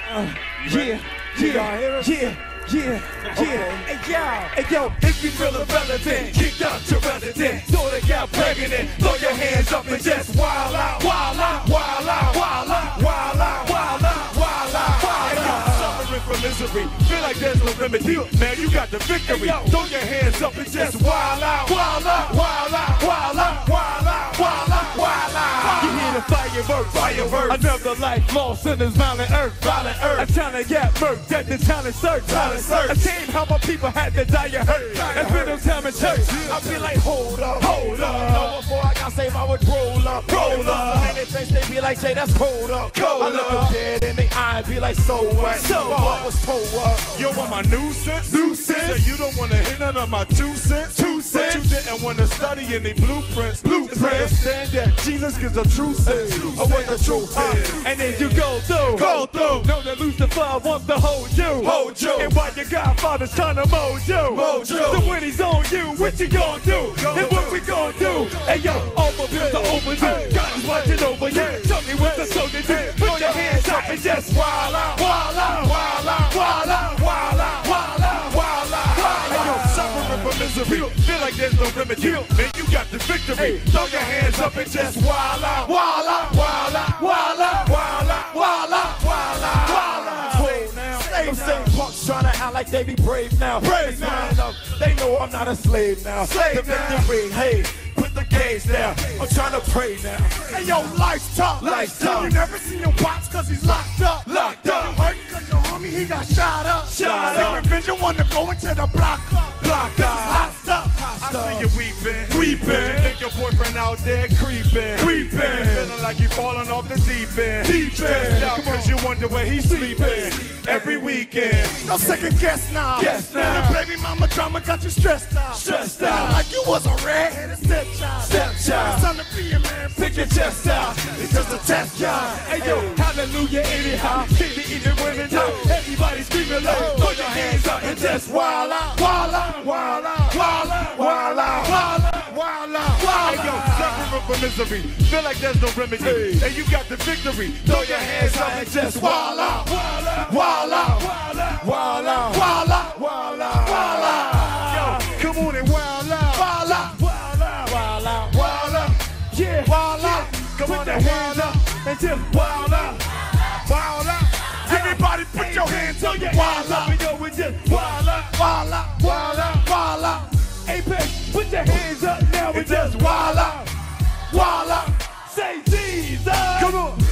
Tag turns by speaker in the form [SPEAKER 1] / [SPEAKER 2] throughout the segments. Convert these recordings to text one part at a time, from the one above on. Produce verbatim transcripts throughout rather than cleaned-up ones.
[SPEAKER 1] Uh, yeah, yeah, yeah. Yeah, yeah, hey yo, hey yo, if you feel irrelevant, kick out your resident, daughter got pregnant, throw your hands up and just wild out, wild out, wild out, wild out, wild out, wild out, wild out, wild out. Suffering from misery, feel like there's no remedy, man, you got the victory, throw your hands up and just wild out, wild out, wild out, wild out, wild out, wild out, wild out. You hear the fireworks, fireworks, another life lost in this violent earth, violent earth. A China got murked, that the talent search, talent search. A shame how my people had to die of hurt. That's been no time in church. I feel like, hold up, hold up. No, before I got saved, I would roll up, roll up. And they face, they be like, Jay, that's cold up, cold up. I look them dead in the eye and be like, so what? So what was told up? You want my nuisance? Nuisance? So you don't want to hit none of my two cents? Two cents? But you didn't want to study any blueprints. Blueprints? Understand that Jesus gives a true sense of what the truth is. And then you go through, go through. Know that Lucifer wants to hold you, hold you. And while your Godfather's trying to mold you, mold you. So when he's on you, what you gonna do? Go and what we gonna do? Hey yo, all my bills are overdue. God is watching over you. Tell me what the soldier do. Put your hands up and just wild out, wild out, wild out, wild out, wild out, wild out, wild out, wild out. Suffering from misery, feel like there's no remedy. Man, you got the victory. Throw your hands up and just wild out, wild out, wild out, wild out, wild out, wild out, wild out, wild out. Them same punks trying to act like they be brave now. Brave now. They know I'm not a slave now. Slave now. The ring, hey, put the gauge down. I'm trying to pray now. Hey yo, life's tough. Life's tough. You never seen your pops cause he's locked up. Locked up. You hurting cause your homie, he got shot up. Shot up. Revenge, you wanna go into the block up. Block up. Hot stuff. I see you weeping. Weeping. Think your boyfriend out there creeping. Creeping. Feeling like you falling off the deep end. Deep end. Out cause you wonder where he's sleeping. Every weekend. No second guess now. Guess now. The baby mama drama got you stressed out. Stressed out. Like you was a red-headed stepchild. Stepchild. It's time to be a man. Pick your chest out. It's just a test job. Hey yo, hallelujah anyhow. See me even women now. Everybody screaming low. Put your hands up and just wild out. Wild out. Wild out. Wild out. Wild out. Wild out. Wild out. Wild out. Hey yo, suffering from misery. Feel like there's no remedy. Hey, you got the victory. Throw your hands up and just wild out. Wild out. Wild out. Wild out. Wild out. Wild out. Wild out. Wild out. Yo, come on and wild out. Wild out. Wild out. Wild out. Wild out. Yeah. Wild out. Come on and hands up and just wild out. Wild out. Everybody put your hands up. Wild out. Yo, we just wild out. Wild out. Wild out. Wild out. Apex, put your hands up now and just wild out. Wild out. Say Jesus. Come on.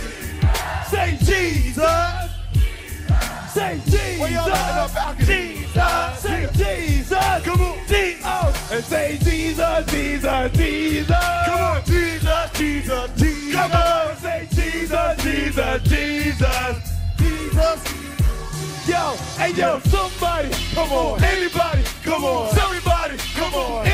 [SPEAKER 1] Say Jesus. Say Jesus. Jesus. Say Jesus. Come on. Jesus. And say Jesus, Jesus, Jesus. Come on. Jesus, Jesus, Jesus. Come on. Say Jesus, Jesus, Jesus. Jesus. Yo, hey yo, somebody, come on. Anybody, come on. Everybody, come on.